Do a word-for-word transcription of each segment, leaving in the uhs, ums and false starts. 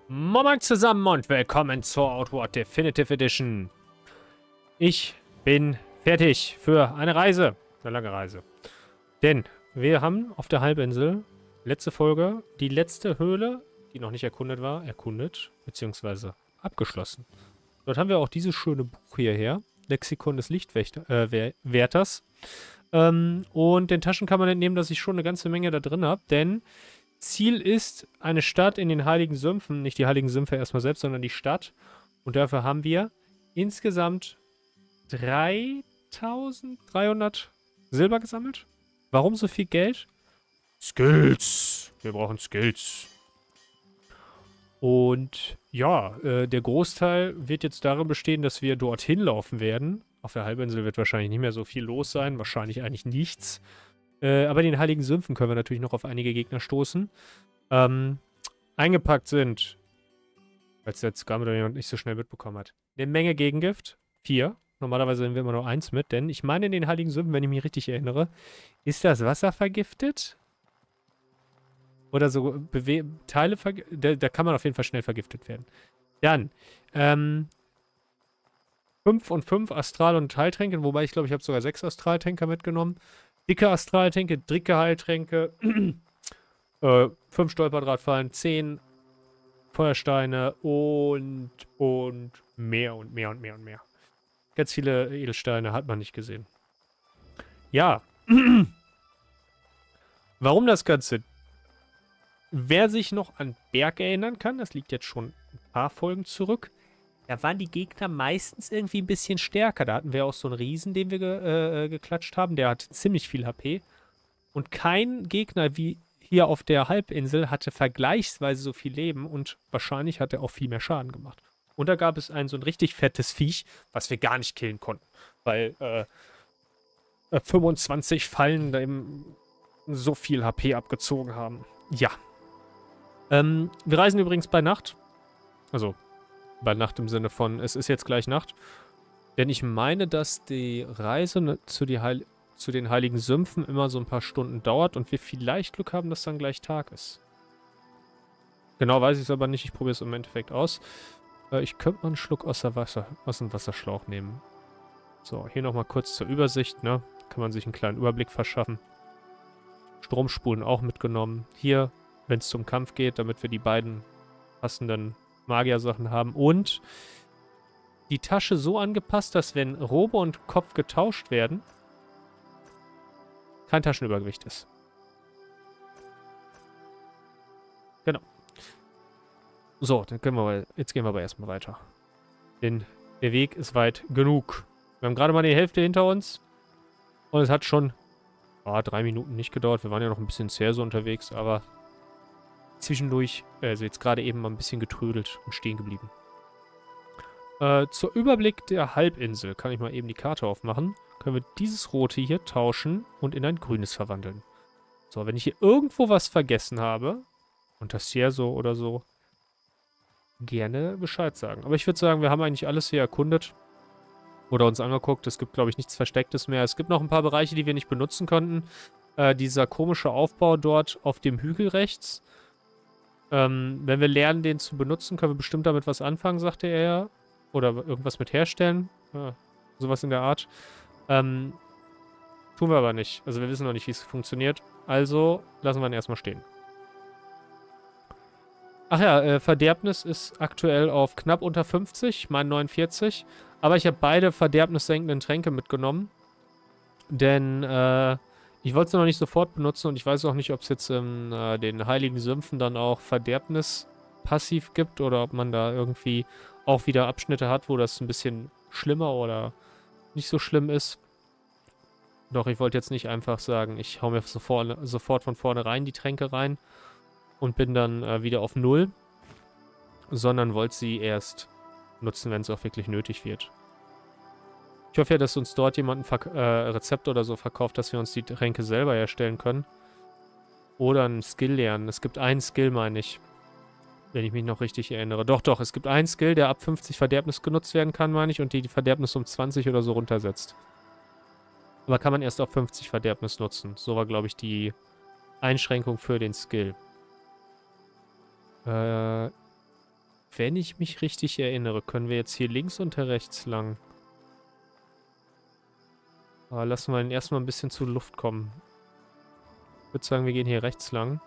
Moin zusammen und willkommen zur Outward Definitive Edition. Ich bin fertig für eine Reise, eine lange Reise. Denn wir haben auf der Halbinsel, letzte Folge, die letzte Höhle, die noch nicht erkundet war, erkundet, beziehungsweise abgeschlossen. Dort haben wir auch dieses schöne Buch hierher, Lexikon des Lichtwärters. Äh, ähm, und den Taschen kann man entnehmen, dass ich schon eine ganze Menge da drin habe, denn Ziel ist eine Stadt in den Heiligen Sümpfen, nicht die Heiligen Sümpfe erstmal selbst, sondern die Stadt. Und dafür haben wir insgesamt dreitausenddreihundert Silber gesammelt. Warum so viel Geld? Skills. Wir brauchen Skills. Und ja, äh, der Großteil wird jetzt darin bestehen, dass wir dorthin laufen werden. Auf der Halbinsel wird wahrscheinlich nicht mehr so viel los sein. Wahrscheinlich eigentlich nichts. Äh, aber in den Heiligen Sümpfen können wir natürlich noch auf einige Gegner stoßen. Ähm, eingepackt sind, als jetzt gar jemand nicht so schnell mitbekommen hat, eine Menge Gegengift. Vier. Normalerweise nehmen wir immer nur eins mit, denn ich meine, in den Heiligen Sümpfen, wenn ich mich richtig erinnere, ist das Wasser vergiftet? Oder so Bewe Teile vergiftet? Da, da kann man auf jeden Fall schnell vergiftet werden. Dann, ähm, fünf und fünf Astral- und Heiltränke, wobei ich glaube, ich habe sogar sechs Astraltränke mitgenommen. Dicke Astraltränke, dicke Heiltränke, äh, fünf Stolperdrahtfallen, zehn Feuersteine und, und mehr und mehr und mehr und mehr. Ganz viele Edelsteine hat man nicht gesehen. Ja. Warum das Ganze? Wer sich noch an Berg erinnern kann, das liegt jetzt schon ein paar Folgen zurück, da waren die Gegner meistens irgendwie ein bisschen stärker. Da hatten wir auch so einen Riesen, den wir ge äh, geklatscht haben. Der hatte ziemlich viel H P. Und kein Gegner wie hier auf der Halbinsel hatte vergleichsweise so viel Leben. Und wahrscheinlich hat er auch viel mehr Schaden gemacht. Und da gab es ein so ein richtig fettes Viech, was wir gar nicht killen konnten. Weil äh, fünfundzwanzig Fallen da eben so viel H P abgezogen haben. Ja. Ähm, wir reisen übrigens bei Nacht. Also bei Nacht im Sinne von, es ist jetzt gleich Nacht. Denn ich meine, dass die Reise zu, die Heil zu den Heiligen Sümpfen immer so ein paar Stunden dauert und wir vielleicht Glück haben, dass dann gleich Tag ist. Genau weiß ich es aber nicht. Ich probiere es im Endeffekt aus. Äh, ich könnte mal einen Schluck aus, der Wasser, aus dem Wasserschlauch nehmen. So, hier nochmal kurz zur Übersicht, ne? Kann man sich einen kleinen Überblick verschaffen. Stromspulen auch mitgenommen. Hier, wenn es zum Kampf geht, damit wir die beiden passenden Magiersachen haben. Und die Tasche so angepasst, dass wenn Robe und Kopf getauscht werden, kein Taschenübergewicht ist. Genau. So, dann können wir mal, jetzt gehen wir aber erstmal weiter. Denn der Weg ist weit genug. Wir haben gerade mal die Hälfte hinter uns. Und es hat schon oh, drei Minuten nicht gedauert. Wir waren ja noch ein bisschen zäh so unterwegs, aber zwischendurch, also jetzt gerade eben mal ein bisschen getrödelt und stehen geblieben. Äh, zur Überblick der Halbinsel kann ich mal eben die Karte aufmachen. Können wir dieses rote hier tauschen und in ein grünes verwandeln. So, wenn ich hier irgendwo was vergessen habe, und das hier so oder so, gerne Bescheid sagen. Aber ich würde sagen, wir haben eigentlich alles hier erkundet oder uns angeguckt. Es gibt, glaube ich, nichts Verstecktes mehr. Es gibt noch ein paar Bereiche, die wir nicht benutzen konnten. Äh, dieser komische Aufbau dort auf dem Hügel rechts. Ähm, wenn wir lernen, den zu benutzen, können wir bestimmt damit was anfangen, sagte er ja. Oder irgendwas mit herstellen. Ja, sowas in der Art. Ähm, tun wir aber nicht. Also wir wissen noch nicht, wie es funktioniert. Also lassen wir ihn erstmal stehen. Ach ja, äh, Verderbnis ist aktuell auf knapp unter fünfzig, ich meine neunundvierzig. Aber ich habe beide verderbnissenkenden Tränke mitgenommen. Denn, äh... ich wollte es noch nicht sofort benutzen und ich weiß auch nicht, ob es jetzt in äh, den Heiligen Sümpfen dann auch Verderbnis passiv gibt oder ob man da irgendwie auch wieder Abschnitte hat, wo das ein bisschen schlimmer oder nicht so schlimm ist. Doch ich wollte jetzt nicht einfach sagen, ich hau mir sofort, sofort von vornherein die Tränke rein und bin dann äh, wieder auf Null, sondern wollte sie erst nutzen, wenn es auch wirklich nötig wird. Ich hoffe ja, dass uns dort jemand ein Verk äh, Rezept oder so verkauft, dass wir uns die Tränke selber herstellen können. Oder einen Skill lernen. Es gibt einen Skill, meine ich. Wenn ich mich noch richtig erinnere. Doch, doch, es gibt einen Skill, der ab fünfzig Verderbnis genutzt werden kann, meine ich, und die die Verderbnis um zwanzig oder so runtersetzt. Aber kann man erst auf fünfzig Verderbnis nutzen. So war, glaube ich, die Einschränkung für den Skill. Äh, wenn ich mich richtig erinnere, können wir jetzt hier links und rechts lang. Aber lassen wir ihn erstmal ein bisschen zur Luft kommen. Ich würde sagen, wir gehen hier rechts lang.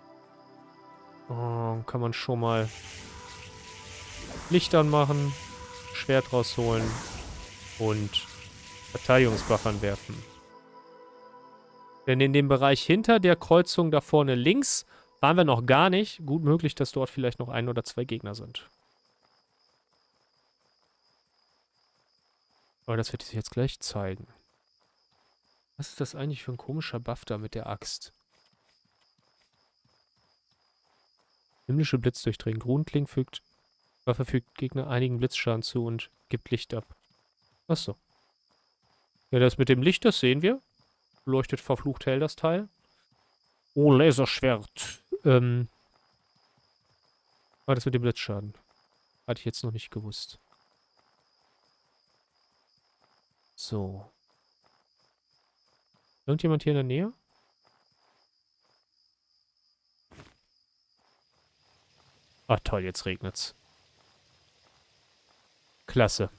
Oh, kann man schon mal Licht anmachen, Schwert rausholen und Verteidigungsbuff anwerfen. Denn in dem Bereich hinter der Kreuzung da vorne links waren wir noch gar nicht. Gut möglich, dass dort vielleicht noch ein oder zwei Gegner sind. Aber das wird sich jetzt gleich zeigen. Was ist das eigentlich für ein komischer Buff da mit der Axt? Himmlische Blitz durchdringen. Grundkling fügt, Waffe fügt Gegner einigen Blitzschaden zu und gibt Licht ab. Achso. Ja, das mit dem Licht, das sehen wir. Leuchtet verflucht hell, das Teil. Oh, Laserschwert. Ähm. Aber das mit dem Blitzschaden. Hatte ich jetzt noch nicht gewusst. So. Irgendjemand hier in der Nähe? Ah, toll, jetzt regnet's. Klasse.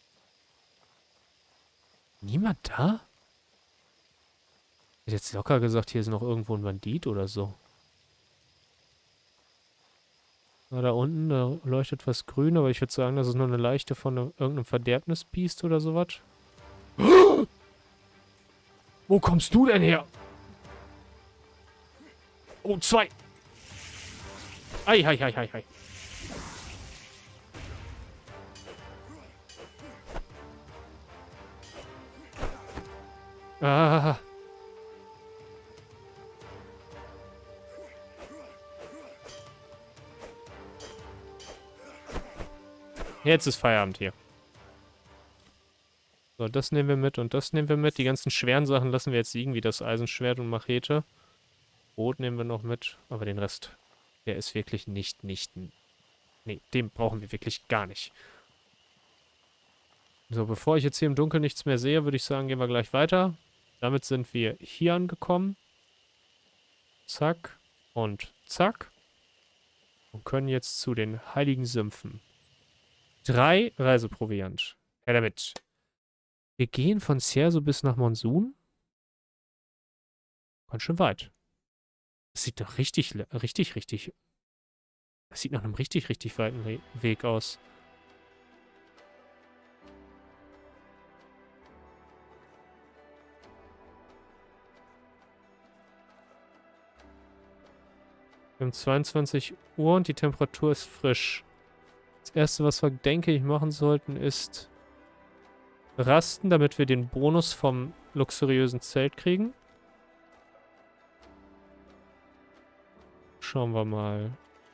Niemand da? Ich hätte jetzt locker gesagt, hier ist noch irgendwo ein Bandit oder so. Na, da unten, da leuchtet was grün, aber ich würde sagen, das ist nur eine Leichte von ne, irgendeinem Verderbnisbiest oder sowas. Wo kommst du denn her? Oh, zwei. Ei, ei, ei, ei, ei. Ah. Jetzt ist Feierabend hier. So, das nehmen wir mit und das nehmen wir mit. Die ganzen schweren Sachen lassen wir jetzt liegen, wie das Eisenschwert und Machete. Boot nehmen wir noch mit, aber den Rest, der ist wirklich nicht, nicht... Nee, den brauchen wir wirklich gar nicht. So, bevor ich jetzt hier im Dunkeln nichts mehr sehe, würde ich sagen, gehen wir gleich weiter. Damit sind wir hier angekommen. Zack und zack. Und können jetzt zu den heiligen Sümpfen. Drei Reiseproviant. Ja, damit. Wir gehen von Cierzo bis nach Monsun. Ganz schön weit. Das sieht nach richtig, richtig, richtig... Das sieht nach einem richtig, richtig weiten Re Weg aus. Wir haben zweiundzwanzig Uhr und die Temperatur ist frisch. Das erste, was wir, denke ich, machen sollten, ist rasten, damit wir den Bonus vom luxuriösen Zelt kriegen. Schauen wir mal.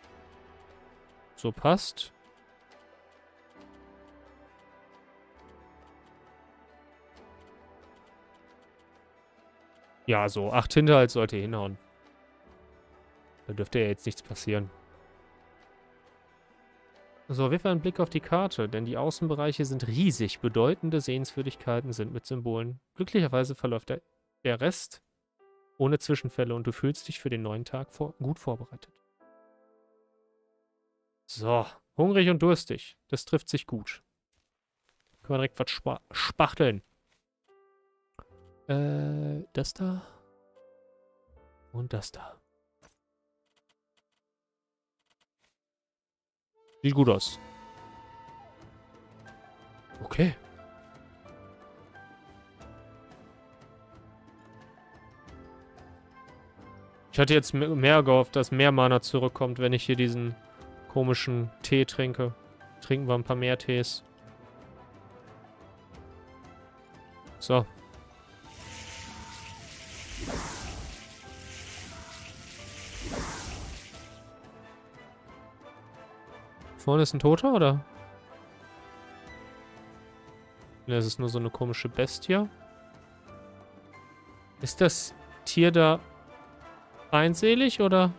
So passt. Ja, so acht Hinterhalt sollte hinhauen. Da dürfte ja jetzt nichts passieren. So, wirf einen Blick auf die Karte, denn die Außenbereiche sind riesig. Bedeutende Sehenswürdigkeiten sind mit Symbolen. Glücklicherweise verläuft der, der Rest ohne Zwischenfälle und du fühlst dich für den neuen Tag vor, gut vorbereitet. So, hungrig und durstig. Das trifft sich gut. Können wir direkt was spa spachteln. Äh, das da. Und das da. Sieht gut aus. Okay. Ich hatte jetzt mehr gehofft, dass mehr Mana zurückkommt, wenn ich hier diesen komischen Tee trinke. Trinken wir ein paar mehr Tees. So. Vorne ist ein Toter, oder? Ne, es ist nur so eine komische Bestie. Ist das Tier da feindselig, oder?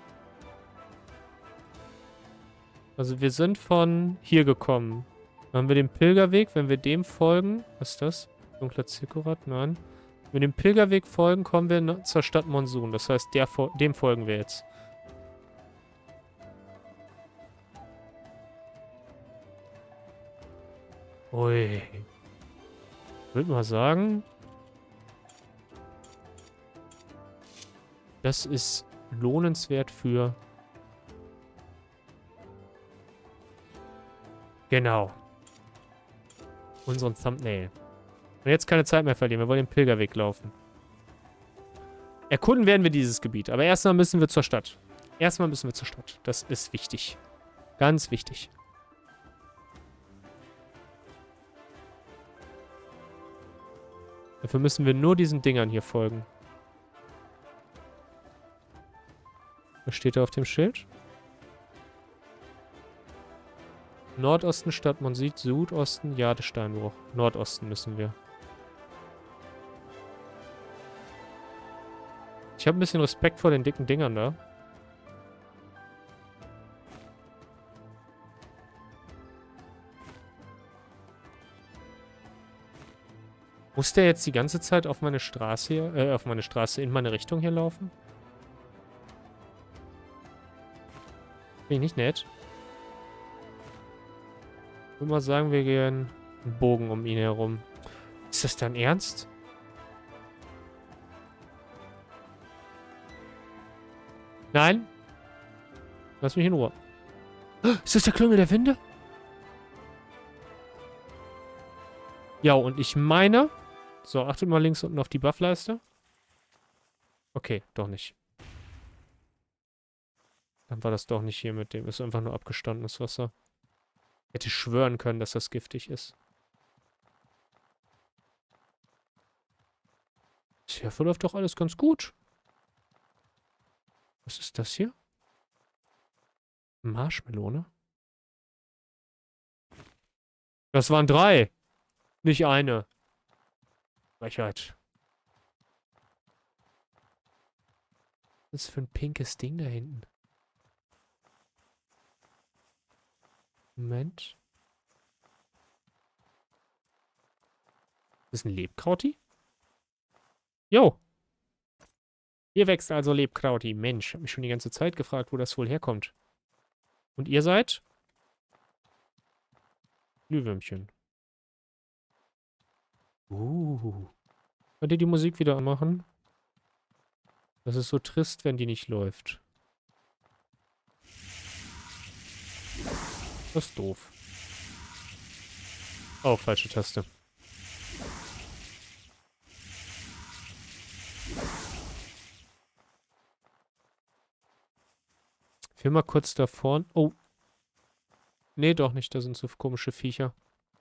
Also wir sind von hier gekommen. Dann haben wir den Pilgerweg, wenn wir dem folgen. Was ist das? Dunkler Zirkurat? Nein. Wenn wir dem Pilgerweg folgen, kommen wir zur Stadt Monsun. Das heißt, der, dem folgen wir jetzt. Ui. Ich würde mal sagen, das ist lohnenswert für... Genau. Unseren Thumbnail. Und jetzt keine Zeit mehr verlieren. Wir wollen den Pilgerweg laufen. Erkunden werden wir dieses Gebiet. Aber erstmal müssen wir zur Stadt. Erstmal müssen wir zur Stadt. Das ist wichtig. Ganz wichtig. Dafür müssen wir nur diesen Dingern hier folgen. Was steht da auf dem Schild? Nordosten Stadt, man sieht Südosten, Jadesteinbruch. Nordosten müssen wir. Ich habe ein bisschen Respekt vor den dicken Dingern da. Muss der jetzt die ganze Zeit auf meine Straße hier, äh, auf meine Straße in meine Richtung hier laufen? Bin ich nicht nett. Ich würde mal sagen, wir gehen einen Bogen um ihn herum. Ist das dein Ernst? Nein. Lass mich in Ruhe. Ist das der Klüngel der Winde? Ja, und ich meine... So, achtet mal links unten auf die Buffleiste. Okay, doch nicht. Dann war das doch nicht hier mit dem. Ist einfach nur abgestandenes Wasser. Hätte schwören können, dass das giftig ist. Hier verläuft doch alles ganz gut. Was ist das hier? Marshmelone? Das waren drei. Nicht eine. Frechheit. Was ist für ein pinkes Ding da hinten? Moment. Das ist ein Lebkrauti? Jo. Hier wächst also Lebkrauti. Mensch, ich habe mich schon die ganze Zeit gefragt, wo das wohl herkommt. Und ihr seid? Glühwürmchen. Uh. Könnt ihr die Musik wieder anmachen? Das ist so trist, wenn die nicht läuft. Das ist doof. Oh, falsche Taste. Ich will mal kurz da vorne... Oh. Nee, doch nicht. Da sind so komische Viecher.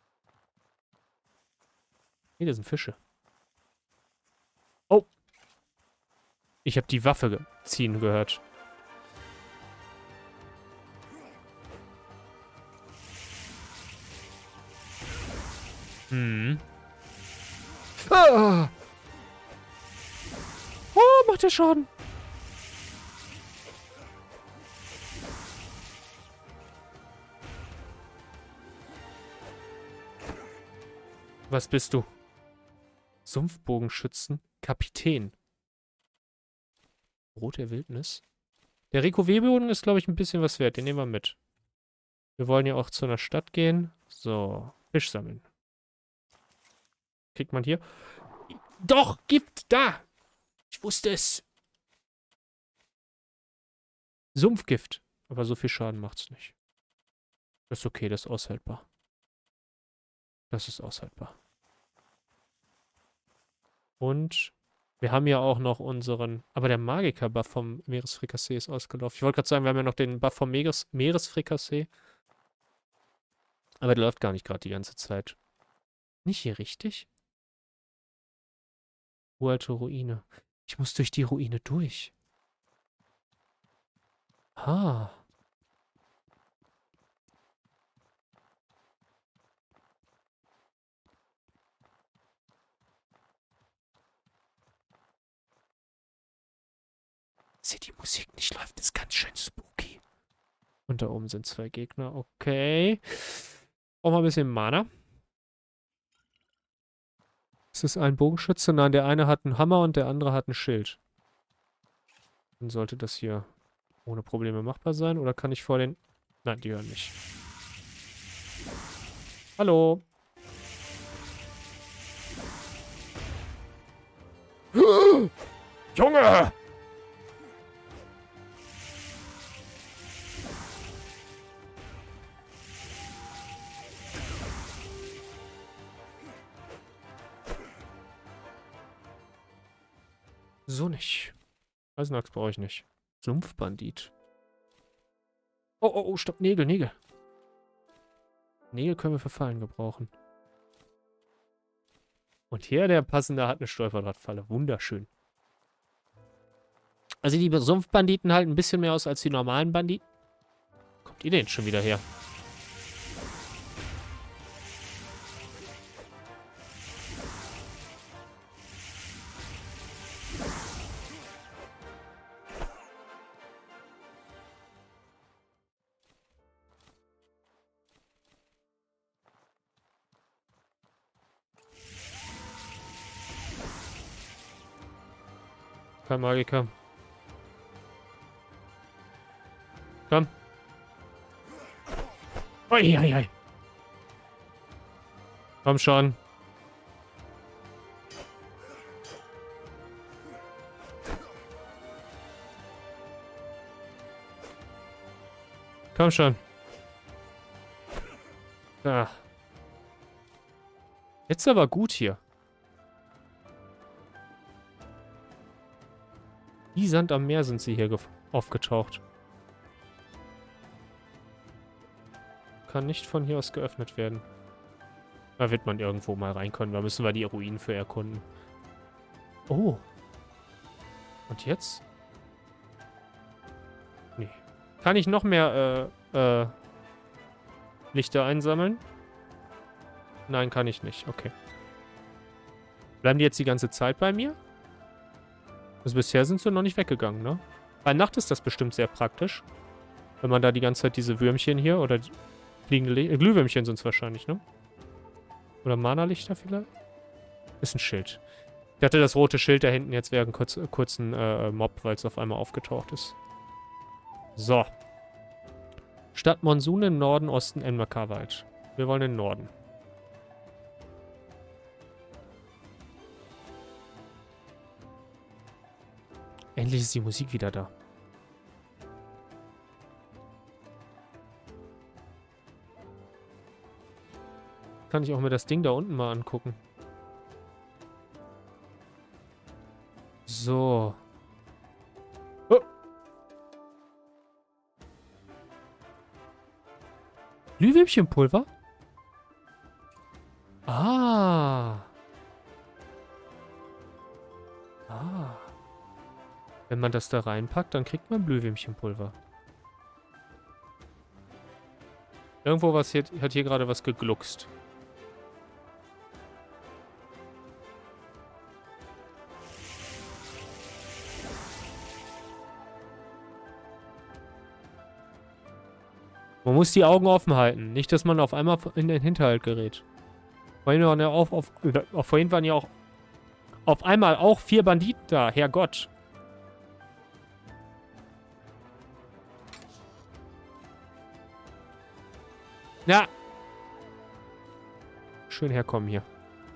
Nee, das sind Fische. Oh. Ich habe die Waffe ge ziehen gehört. Hm. Ah. Oh, macht der Schaden. Was bist du? Sumpfbogenschützen, Kapitän. Brot der Wildnis. Der Rico-W-Boden ist, glaube ich, ein bisschen was wert. Den nehmen wir mit. Wir wollen ja auch zu einer Stadt gehen. So, Fisch sammeln. Kriegt man hier? Doch, Gift, da! Ich wusste es. Sumpfgift. Aber so viel Schaden macht's nicht. Das ist okay, das ist aushaltbar. Das ist aushaltbar. Und wir haben ja auch noch unseren... Aber der Magiker-Buff vom Meeresfrikassee ist ausgelaufen. Ich wollte gerade sagen, wir haben ja noch den Buff vom Meeres Meeresfrikassee. Aber der läuft gar nicht gerade die ganze Zeit. Nicht hier richtig? Uralte Ruine. Ich muss durch die Ruine durch. Ah. Seht die Musik nicht läuft, ist ganz schön spooky. Und da oben sind zwei Gegner. Okay. Brauchen wir ein bisschen Mana. Ist das ein Bogenschütze? Nein, der eine hat einen Hammer und der andere hat ein Schild. Dann sollte das hier ohne Probleme machbar sein. Oder kann ich vor den... Nein, die hören nicht. Hallo. Junge! So nicht. Eisenachs brauche ich nicht. Sumpfbandit. Oh, oh, oh, stopp. Nägel, Nägel. Nägel können wir für Fallen gebrauchen. Und hier der passende hat eine Stolperdrahtfalle. Wunderschön. Also die Sumpfbanditen halten ein bisschen mehr aus als die normalen Banditen. Kommt ihr denn schon wieder her? Kein Magiker. Komm. Ui, ui, ui. Komm schon. Komm schon. Da. Jetzt aber gut hier. Wie Sand am Meer sind sie hier aufgetaucht. Kann nicht von hier aus geöffnet werden. Da wird man irgendwo mal rein können. Da müssen wir die Ruinen für erkunden. Oh. Und jetzt? Nee. Kann ich noch mehr äh, äh, Lichter einsammeln? Nein, kann ich nicht. Okay. Bleiben die jetzt die ganze Zeit bei mir? Also bisher sind sie noch nicht weggegangen, ne? Bei Nacht ist das bestimmt sehr praktisch. Wenn man da die ganze Zeit diese Würmchen hier oder fliegende Le äh, Glühwürmchen sind es wahrscheinlich, ne? Oder Mana-Lichter vielleicht? Ist ein Schild. Ich dachte, das rote Schild da hinten jetzt wäre ein kurz, kurz ein äh, Mob, weil es auf einmal aufgetaucht ist. So. Stadt Monsun im Norden, Osten, Enmerkarwald. Wir wollen in den Norden. Endlich ist die Musik wieder da. Kann ich auch mir das Ding da unten mal angucken. So. Oh. Glühwürmchenpulver? Ah. Ah. Wenn man das da reinpackt, dann kriegt man Glühwürmchenpulver. Irgendwo was hier, hat hier gerade was gegluckst. Man muss die Augen offen halten. Nicht, dass man auf einmal in den Hinterhalt gerät. Vorhin waren ja, auf, auf, auf, vorhin waren ja auch auf einmal auch vier Banditen da. Herrgott. Ja. Schön herkommen hier.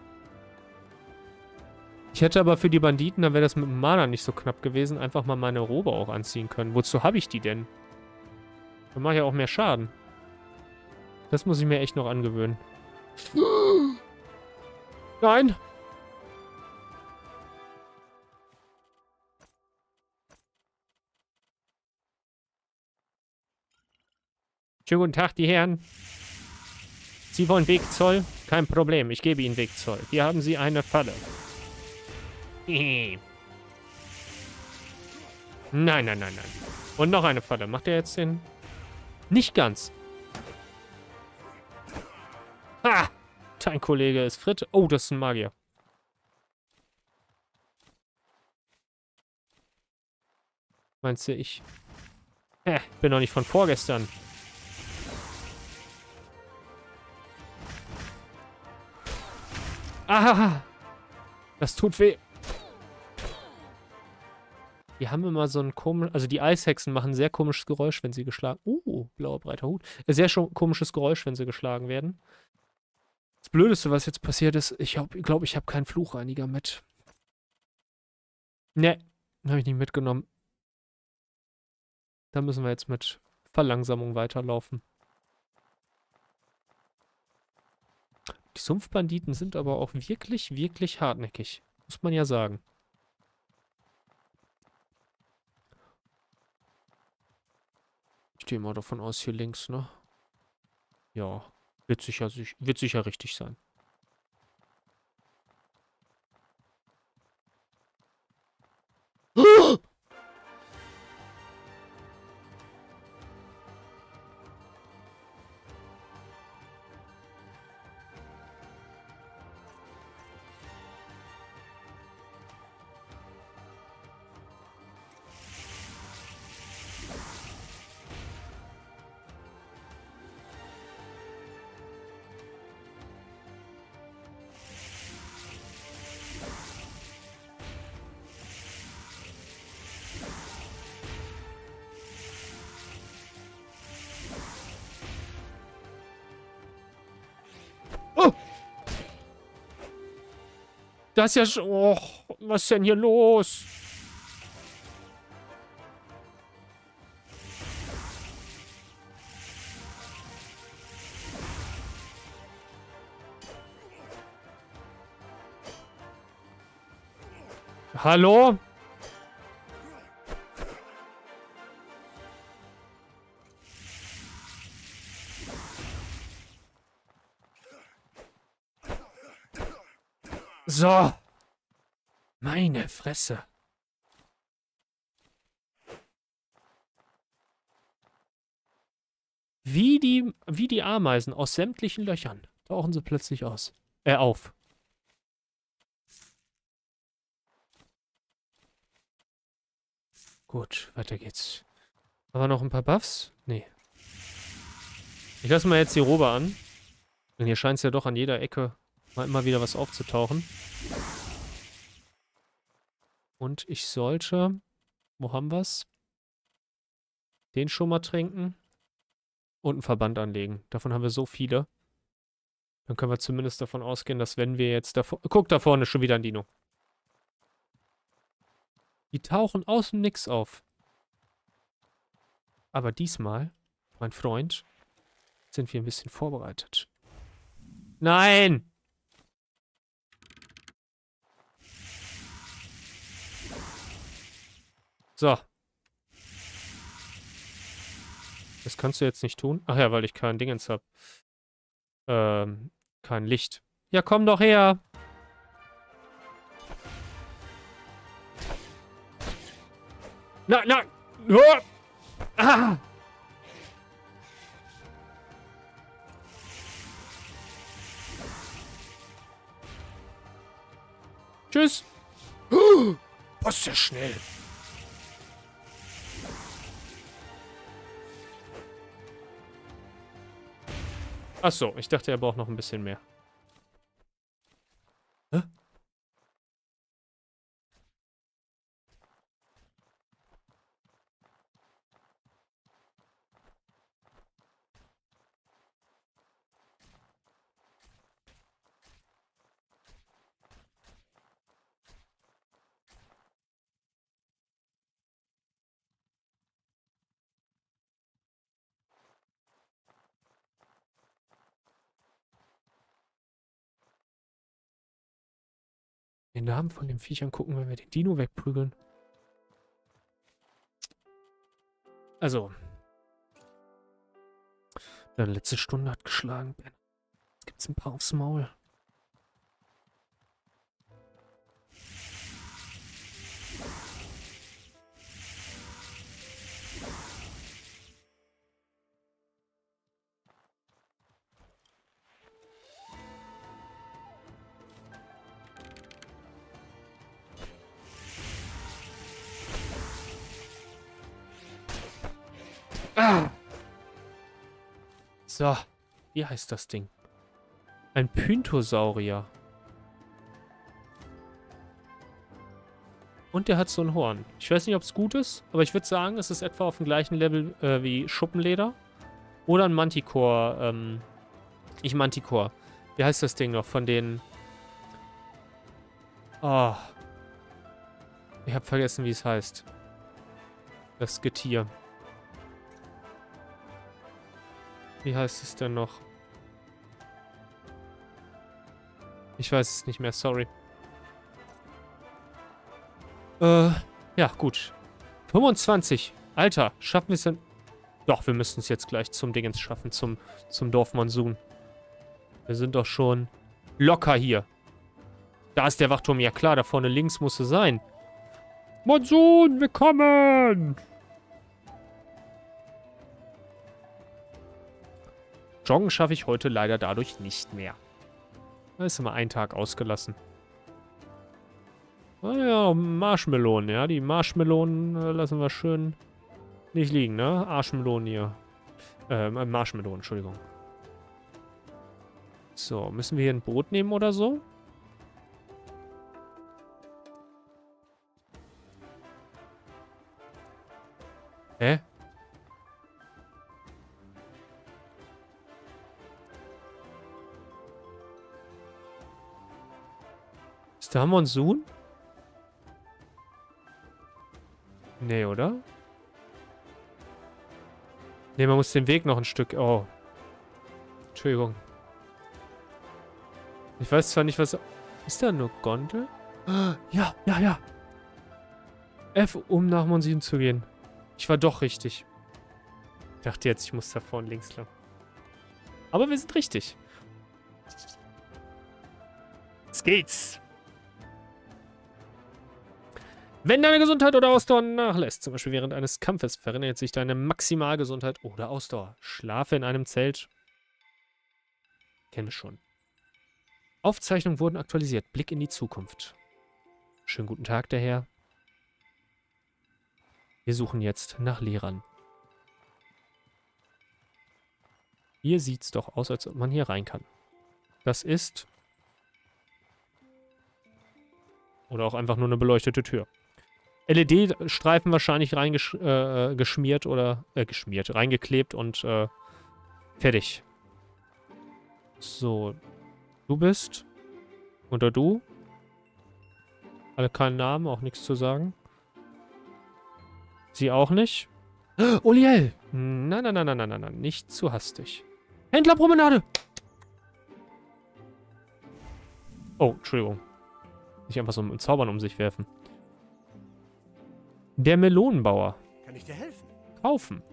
Ich hätte aber für die Banditen, dann wäre das mit dem Mana nicht so knapp gewesen, einfach mal meine Robe auch anziehen können. Wozu habe ich die denn? Dann mache ich ja auch mehr Schaden. Das muss ich mir echt noch angewöhnen. Nein! Schönen guten Tag, die Herren. Sie wollen Wegzoll? Kein Problem, ich gebe Ihnen Wegzoll. Hier haben Sie eine Falle. Nein, nein, nein, nein. Und noch eine Falle. Macht er jetzt den... Nicht ganz. Ha! Dein Kollege ist Fritt. Oh, das ist ein Magier. Meinst du, ich... Hä, bin doch nicht von vorgestern. Ah! Das tut weh. Die haben immer so ein komisch... Also die Eishexen machen ein sehr komisches Geräusch, wenn sie geschlagen... Uh, blauer breiter Hut. Sehr schon komisches Geräusch, wenn sie geschlagen werden. Das Blödeste, was jetzt passiert ist, ich glaube, ich, glaub, ich habe keinen Fluchreiniger mit. Ne, habe ich nicht mitgenommen. Da müssen wir jetzt mit Verlangsamung weiterlaufen. Die Sumpfbanditen sind aber auch wirklich, wirklich hartnäckig. Muss man ja sagen. Ich gehe mal davon aus, hier links, ne? Ja, wird sicher, wird sicher richtig sein. Oh! Das ist ja schon... Oh, was ist denn hier los? Hallo? So. Meine Fresse. Wie die, wie die Ameisen aus sämtlichen Löchern tauchen sie plötzlich aus. Äh, auf. Gut, weiter geht's. Haben wir noch ein paar Buffs? Nee. Ich lasse mal jetzt die Robe an. Denn hier scheint es ja doch an jeder Ecke mal immer wieder was aufzutauchen. Und ich sollte... Wo haben wir's? Den schon mal trinken. Und einen Verband anlegen. Davon haben wir so viele. Dann können wir zumindest davon ausgehen, dass wenn wir jetzt da... Guck, da vorne ist schon wieder ein Dino. Die tauchen aus dem Nix auf. Aber diesmal, mein Freund, sind wir ein bisschen vorbereitet. Nein! So. Das kannst du jetzt nicht tun. Ach ja, weil ich kein Dingens hab. Ähm, kein Licht. Ja, komm doch her! Nein, nein! Oh! Ah! Tschüss! Oh, was ist ja schnell? Achso, ich dachte, er braucht noch ein bisschen mehr. Hä? Den Namen von den Viechern gucken, wenn wir den Dino wegprügeln. Also. Deine letzte Stunde hat geschlagen, Ben. Jetzt gibt's ein paar aufs Maul. Ah! So, wie heißt das Ding? Ein Pyntosaurier. Und der hat so ein Horn. Ich weiß nicht, ob es gut ist, aber ich würde sagen, es ist etwa auf dem gleichen Level äh, wie Schuppenleder. Oder ein Manticore, ähm... Nicht Manticore. Wie heißt das Ding noch von den... Oh. Ich habe vergessen, wie es heißt. Das Getier. Wie heißt es denn noch? Ich weiß es nicht mehr, sorry. Äh, ja, gut. fünfundzwanzig. Alter, schaffen wir es denn? Doch, wir müssen es jetzt gleich zum Dingens schaffen, zum, zum Dorf Monsun. Wir sind doch schon locker hier. Da ist der Wachturm. Ja klar, da vorne links muss es sein. Monsun, wir kommen! Joggen schaffe ich heute leider dadurch nicht mehr. Da ist immer ein Tag ausgelassen. Ah ja, Marshmelonen, ja. Die Marshmelonen äh, lassen wir schön nicht liegen, ne? Arschmelonen hier. Äh, Marshmelonen, Entschuldigung. So, müssen wir hier ein Boot nehmen oder so? Hä? Ist da Monsun? Nee, oder? Nee, man muss den Weg noch ein Stück... Oh. Entschuldigung. Ich weiß zwar nicht, was... Ist da nur Gondel? Ja, ja, ja. F, um nach Monsun zu gehen. Ich war doch richtig. Ich dachte jetzt, ich muss da vorne links lang. Aber wir sind richtig. Jetzt geht's. Wenn deine Gesundheit oder Ausdauer nachlässt, zum Beispiel während eines Kampfes, verringert sich deine Maximalgesundheit oder Ausdauer. Schlafe in einem Zelt. Kennen wir schon. Aufzeichnungen wurden aktualisiert. Blick in die Zukunft. Schönen guten Tag, der Herr. Wir suchen jetzt nach Lehrern. Hier sieht's doch aus, als ob man hier rein kann. Das ist... Oder auch einfach nur eine beleuchtete Tür. L E D-Streifen wahrscheinlich reingeschmiert äh, oder... Äh, geschmiert, reingeklebt und äh, fertig. So. Du bist? Oder du? Alle keinen Namen, auch nichts zu sagen. Sie auch nicht? Oliel! Nein, nein, nein, nein, nein, nein, nein. Nicht zu hastig. Händlerpromenade! Oh, Entschuldigung. Nicht einfach so mit Zaubern um sich werfen. Der Melonenbauer. Kann ich dir helfen? Kaufen.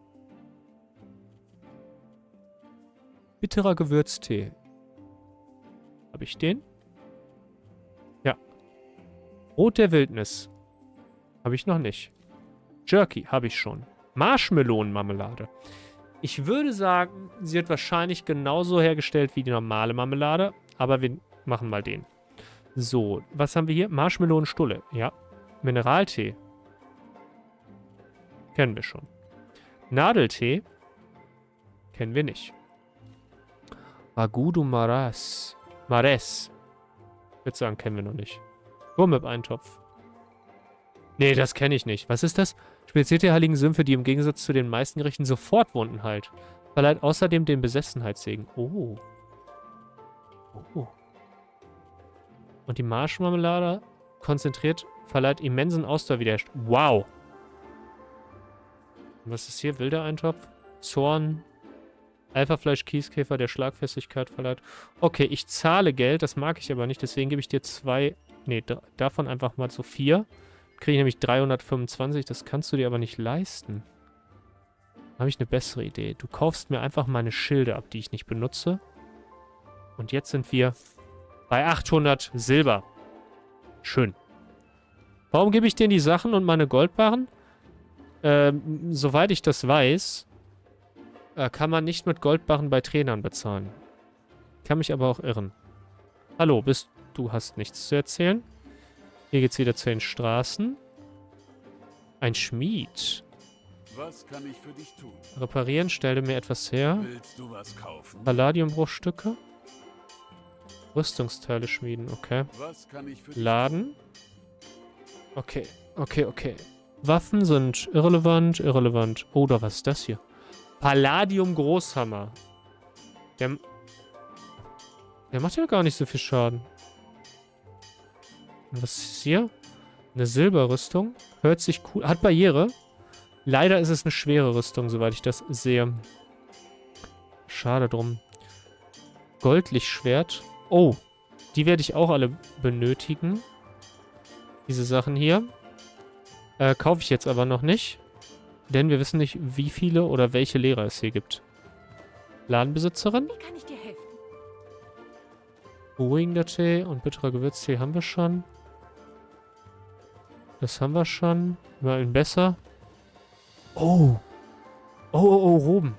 Bitterer Gewürztee. Habe ich den? Ja. Brot der Wildnis. Habe ich noch nicht. Jerky habe ich schon. Marshmelonenmarmelade. Ich würde sagen, sie wird wahrscheinlich genauso hergestellt wie die normale Marmelade, aber wir machen mal den. So, was haben wir hier? Marshmelonenstulle. Ja. Mineraltee. Kennen wir schon. Nadeltee. Kennen wir nicht. Agudu Maras. Mares. Ich würde sagen, kennen wir noch nicht. Gurmip-Eintopf. Nee, das kenne ich nicht. Was ist das? Speziell der heiligen Sümpfe, die im Gegensatz zu den meisten Gerichten sofort Wunden heilt. Verleiht außerdem den Besessenheitssegen. Oh. Oh. Und die Marshmarmelade konzentriert, verleiht immensen Ausdauerwiderstand. Wow. Und was ist hier? Wilder Eintopf? Zorn. Alphafleisch, Kieskäfer, der Schlagfestigkeit verleiht. Okay, ich zahle Geld, das mag ich aber nicht, deswegen gebe ich dir zwei, nee, davon einfach mal so vier. Kriege ich nämlich dreihundertfünfundzwanzig, das kannst du dir aber nicht leisten. Da habe ich eine bessere Idee. Du kaufst mir einfach meine Schilde ab, die ich nicht benutze. Und jetzt sind wir bei achthundert Silber. Schön. Warum gebe ich dir die Sachen und meine Goldbarren? Ähm, soweit ich das weiß, äh, kann man nicht mit Goldbarren bei Trainern bezahlen. Kann mich aber auch irren. Hallo, bist du hast nichts zu erzählen? Hier geht's wieder zu den Straßen. Ein Schmied. Was kann ich für dich tun? Reparieren, stelle mir etwas her. Willst du was kaufen? Palladiumbruchstücke. Rüstungsteile schmieden, okay. Was kann ich für dich Laden. Okay, okay, okay. Waffen sind irrelevant, irrelevant. Oh, da was ist das hier? Palladium Großhammer. Der, der macht ja gar nicht so viel Schaden. Und was ist hier? Eine Silberrüstung. Hört sich cool. Hat Barriere. Leider ist es eine schwere Rüstung, soweit ich das sehe. Schade drum. Goldlichtschwert. Oh. Die werde ich auch alle benötigen. Diese Sachen hier. Äh, kaufe ich jetzt aber noch nicht. Denn wir wissen nicht, wie viele oder welche Lehrer es hier gibt. Ladenbesitzerin. Wie kann ich dir helfen? Beruhigender Tee und bitterer Gewürztee haben wir schon. Das haben wir schon. Mal ein besser. Oh. Oh, oh, oh, Roben.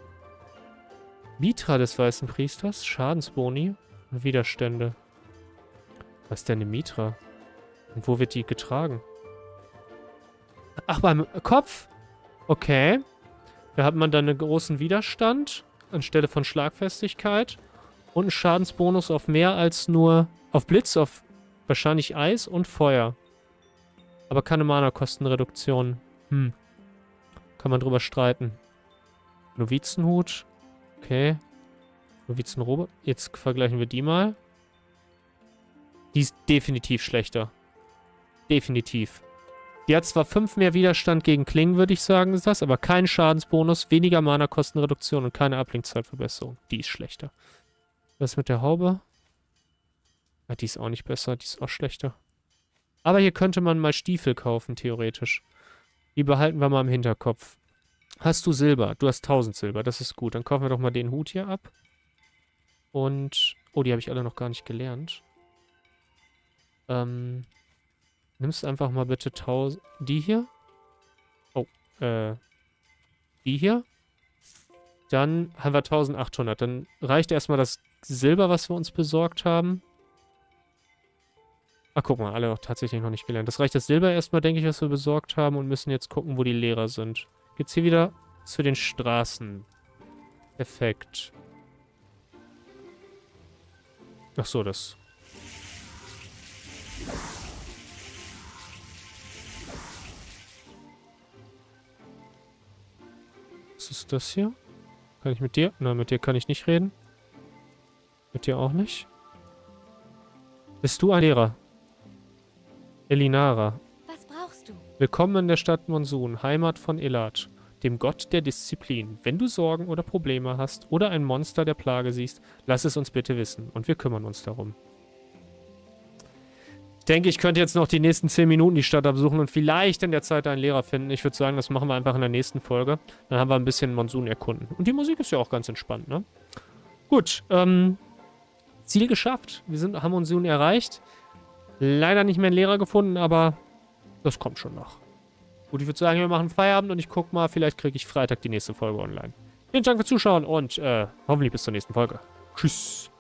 Mitra des Weißen Priesters. Schadensboni. Und Widerstände. Was ist denn eine Mitra? Und wo wird die getragen? Ach, beim Kopf. Okay. Da hat man dann einen großen Widerstand anstelle von Schlagfestigkeit. Und einen Schadensbonus auf mehr als nur... Auf Blitz, auf wahrscheinlich Eis und Feuer. Aber keine Mana-Kostenreduktion. Hm. Kann man drüber streiten. Novizenhut. Okay. Novizenrobe. Jetzt vergleichen wir die mal. Die ist definitiv schlechter. Definitiv. Die hat zwar fünf mehr Widerstand gegen Klingen, würde ich sagen, ist das, aber kein Schadensbonus, weniger Mana-Kostenreduktion und keine Ablenkzeitverbesserung. Die ist schlechter. Was mit der Haube? Ah, die ist auch nicht besser, die ist auch schlechter. Aber hier könnte man mal Stiefel kaufen, theoretisch. Die behalten wir mal im Hinterkopf. Hast du Silber? Du hast tausend Silber, das ist gut. Dann kaufen wir doch mal den Hut hier ab. Und... Oh, die habe ich alle noch gar nicht gelernt. Ähm... Nimmst einfach mal bitte tausend... Die hier? Oh, äh... Die hier? Dann haben wir eintausendachthundert. Dann reicht erstmal das Silber, was wir uns besorgt haben. Ach, guck mal, alle auch tatsächlich noch nicht gelernt. Das reicht das Silber erstmal, denke ich, was wir besorgt haben und müssen jetzt gucken, wo die Lehrer sind. Geht's hier wieder zu den Straßen. Perfekt. Ach so, das... Was ist das hier? Kann ich mit dir? Nein, mit dir kann ich nicht reden. Mit dir auch nicht. Bist du ein Lehrer? Elinara. Was brauchst du? Willkommen in der Stadt Monsun, Heimat von Elat, dem Gott der Disziplin. Wenn du Sorgen oder Probleme hast oder ein Monster der Plage siehst, lass es uns bitte wissen und wir kümmern uns darum. Ich denke, ich könnte jetzt noch die nächsten zehn Minuten die Stadt absuchen und vielleicht in der Zeit einen Lehrer finden. Ich würde sagen, das machen wir einfach in der nächsten Folge. Dann haben wir ein bisschen Monsun erkunden. Und die Musik ist ja auch ganz entspannt, ne? Gut, ähm, Ziel geschafft. Wir sind, haben Monsun erreicht. Leider nicht mehr einen Lehrer gefunden, aber das kommt schon noch. Gut, ich würde sagen, wir machen Feierabend und ich gucke mal, vielleicht kriege ich Freitag die nächste Folge online. Vielen Dank fürs Zuschauen und äh, hoffentlich bis zur nächsten Folge. Tschüss.